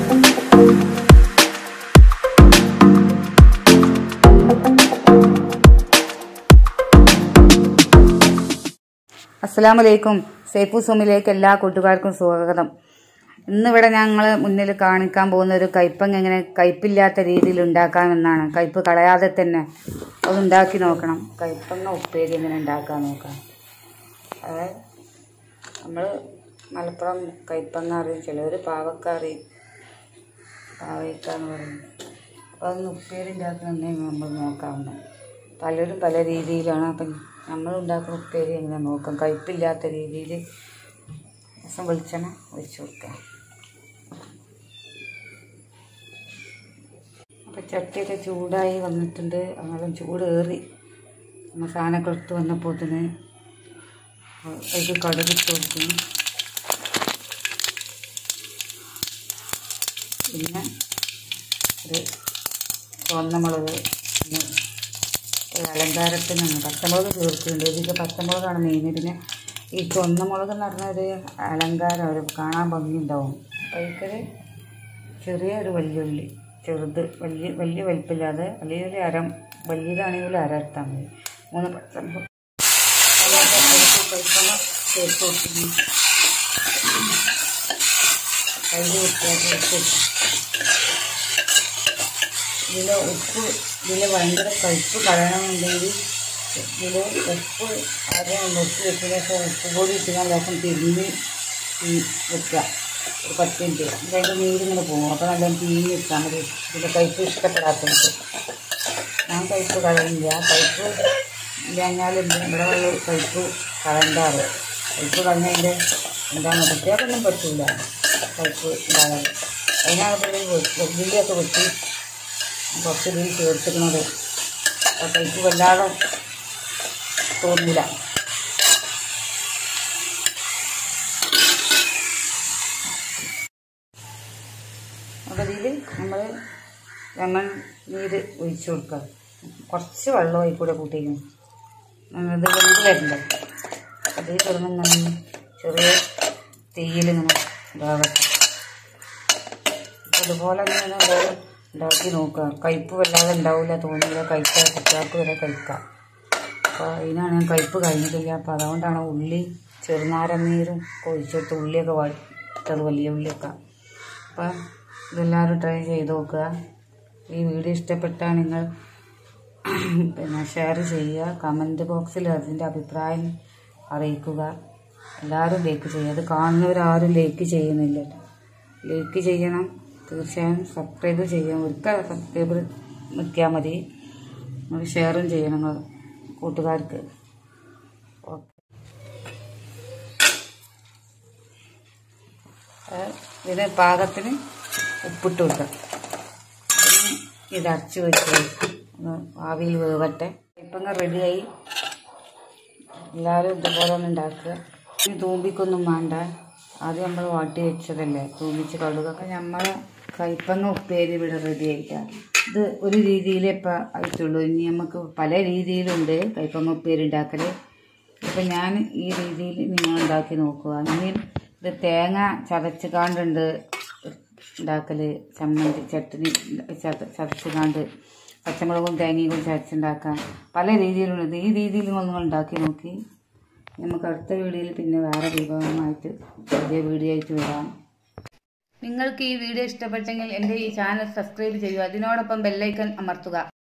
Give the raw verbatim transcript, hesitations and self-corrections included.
അസ്സലാമലൈക്കും. സേഫൂസ് ഹോമിലേക്ക് എല്ലാ കൂട്ടുകാർക്കും സ്വാഗതം. ഇന്നിവിടെ ഞങ്ങൾ മുന്നിൽ കാണിക്കാൻ പോകുന്ന ഒരു കയ്പങ്ങ എങ്ങനെ കയ്പില്ലാത്ത രീതിയിൽ ഉണ്ടാക്കാമെന്നാണ്. കയ്പ് കളയാതെ തന്നെ അതുണ്ടാക്കി നോക്കണം. കയ്പങ്ങ ഉപ്പേരി എങ്ങനെ ഉണ്ടാക്കാൻ നോക്കാം. അതായത് നമ്മൾ മലപ്പുറം കയ്പങ്ങ അറിയും, ചിലർ പാവക്ക അറിയും, പാവയ്ക്ക എന്ന് പറയും. അപ്പോൾ അതൊന്ന് ഉപ്പേരി ഉണ്ടാക്കണമെങ്കിൽ നമ്മൾ നോക്കാവുന്നത്. പലരും പല രീതിയിലാണ്. അപ്പം നമ്മൾ ഉണ്ടാക്കുന്ന ഉപ്പേരി എങ്ങനെ നോക്കാം. കയ്പില്ലാത്ത രീതിയിൽ രസം വെളിച്ചെണ്ണ ഒഴിച്ച് കൊടുക്കുക. അപ്പം ചട്ടിയൊക്കെ ചൂടായി വന്നിട്ടുണ്ട്. അങ്ങനെ ചൂടേറി മസാലയൊക്കെ ഇട്ട് വന്നപ്പോൾ തന്നെ അതിൽ കടുകിട്ട് കൊടുക്കുന്നു. പിന്നെ ഒരു ചുവന്ന മുളക്, അലങ്കാരത്തിനാണ് പച്ചമുളക് ചേർക്കുന്നുണ്ട്. ഇതിൻ്റെ പച്ചമുളകാണ് മെയിൻ. പിന്നെ ഈ ചുവന്ന മുളക് എന്ന് പറഞ്ഞാൽ ഒരു അലങ്കാരം, ഒരു കാണാൻ ഭംഗിയുണ്ടാവും. അതിൽ ചെറിയൊരു വെല്ലുള്ളി, ചെറുത്, വലിയ വലിയ വലിപ്പില്ലാതെ വലിയൊരു അരം, വലിയതാണെങ്കിൽ അര ഇട്ടാൽ മതി. മൂന്ന് പച്ചമുളക് ചേർത്ത് കൊടുക്കുന്നു. കയ്യിൽ വെച്ച് ഇതിൽ ഉപ്പ്, ഇതിൽ ഭയങ്കര കയ്പ് കളയണമെന്നുണ്ടെങ്കിൽ ഇതിൽ ഉപ്പ് ആദ്യം വെച്ച് വെച്ചതിന് ശേഷം ഉപ്പ് പൊടി ഇട്ടാൽ ലേശം തിരിഞ്ഞ് വെക്കുക. ഒരു പത്ത് മിനിറ്റ് അതിൻ്റെ നീരിങ്ങനെ പോകും. അപ്പോൾ നല്ല തീഞ്ഞ് വെച്ചാൽ മതി. ഇതിൻ്റെ കയ്പ് ഇഷ്ടപ്പെടാത്തവർക്ക്. ഞാൻ കയ്പ് കളയില്ല. കയ്പ് ഇല്ലഞ്ഞാൽ ഇവിടെ ഉള്ള കയ്പ് കളയണ്ടാറ്. കയ്പ് കളഞ്ഞതിൻ്റെ എന്താണ് കുട്ടികൾക്കൊന്നും പറ്റില്ല കയ്പ് ഉണ്ടാകാൻ. അതിനാണ് വെല്ലുള്ളിയൊക്കെ വെച്ച് കുറച്ച് ഇതിൽ ചേർത്തിക്കുന്നത്. അപ്പോൾ കയ്പ് വല്ലാതെ തോന്നില്ല. അപ്പോൾ ഇതിൽ നമ്മൾ ലെമൺ നീര് ഒഴിച്ച് കൊടുക്കുക. കുറച്ച് വെള്ളം ആയി കൂടെ കൂട്ടിയിരിക്കുന്നു. ഇത് വെന്ത് വരില്ല. അതിൽ കിടന്നിങ്ങനെ ചെറിയ തീയിലിങ്ങനെ ഇതാകട്ടെ. അതുപോലെ തന്നെ എല്ലാവരും ഉണ്ടാക്കി നോക്കുക. കയ്പ് വല്ലാതെ ഉണ്ടാവില്ല, തോന്നില്ല. കഴിക്കുക, കുട്ടികൾക്ക് വരെ കഴിക്കാം. അപ്പോൾ അതിനാണ് ഞാൻ കയ്പ് കഴിഞ്ഞിട്ടില്ല. അപ്പോൾ അതുകൊണ്ടാണ് ഉള്ളി, ചെറുനാരങ്ങനീരും ഒഴിച്ചിട്ട് ഉള്ളിയൊക്കെ വറുത്തത്, വലിയ ഉള്ളിയൊക്കെ. അപ്പോൾ ഇതെല്ലാവരും ട്രൈ ചെയ്ത് നോക്കുക. ഈ വീഡിയോ ഇഷ്ടപ്പെട്ടാൽ നിങ്ങൾ പിന്നെ ഷെയർ ചെയ്യുക. കമൻറ്റ് ബോക്സിൽ അതിൻ്റെ അഭിപ്രായം അറിയിക്കുക. എല്ലാവരും ലൈക്ക് ചെയ്യുക. അത് കാണുന്നവരാരും ലൈക്ക് ചെയ്യുന്നില്ല. ലൈക്ക് ചെയ്യണം. തീർച്ചയായും സബ്സ്ക്രൈബ് ചെയ്യാം. ഒരിക്കൽ സബ്സ്ക്രൈബ് നിൽക്കിയാൽ മതി. നിങ്ങൾ ഷെയറും ചെയ്യണം കൂട്ടുകാർക്ക്. ഓക്കെ, ഇതിന് പാകത്തിന് ഉപ്പിട്ട് കൊടുക്കാം. ഇത് അരച്ച് വെച്ച് ആവിയിൽ വേവട്ടെ. കയ്പങ്ങ റെഡിയായി. എല്ലാവരും ഇതുപോലെ ഒന്ന് ഉണ്ടാക്കുക. ഇനി തൂമ്പിക്കൊന്നും വേണ്ട. ആദ്യം നമ്മൾ വാട്ടി വെച്ചതല്ലേ, തൂമിച്ച് കടുകൊക്കെ. നമ്മൾ കയ്പങ്ങ ഉപ്പേരി ഇവിടെ റെഡി ആയിട്ടാണ്. ഇത് ഒരു രീതിയിലേ ഇപ്പം ആയിട്ടുള്ളൂ. ഇനി നമുക്ക് പല രീതിയിലുണ്ട് കയ്പങ്ങ ഉപ്പേരി ഉണ്ടാക്കൽ. ഇപ്പം ഞാൻ ഈ രീതിയിൽ നിങ്ങൾ ഉണ്ടാക്കി നോക്കുക. ഇനി ഇത് തേങ്ങ ചതച്ച് കാണ്ടുണ്ട് ഉണ്ടാക്കൽ, ചമ്മന്തി ചട്നി ചതച്ച് കാണ്ട് പച്ചമുളകും തേങ്ങയും കൂടി ചതച്ചുണ്ടാക്കാം. പല രീതിയിലുള്ളത്. ഈ രീതിയിൽ നിങ്ങൾ ഉണ്ടാക്കി നോക്കി. നമുക്ക് അടുത്ത വീഡിയോയിൽ പിന്നെ വേറെ വിഭവമായിട്ട് പുതിയ വീഡിയോ ആയിട്ട് വരാം. നിങ്ങൾക്ക് ഈ വീഡിയോ ഇഷ്ടപ്പെട്ടെങ്കിൽ എൻ്റെ ഈ ചാനൽ സബ്സ്ക്രൈബ് ചെയ്യുക. അതിനോടൊപ്പം ബെല്ലൈക്കൺ അമർത്തുക.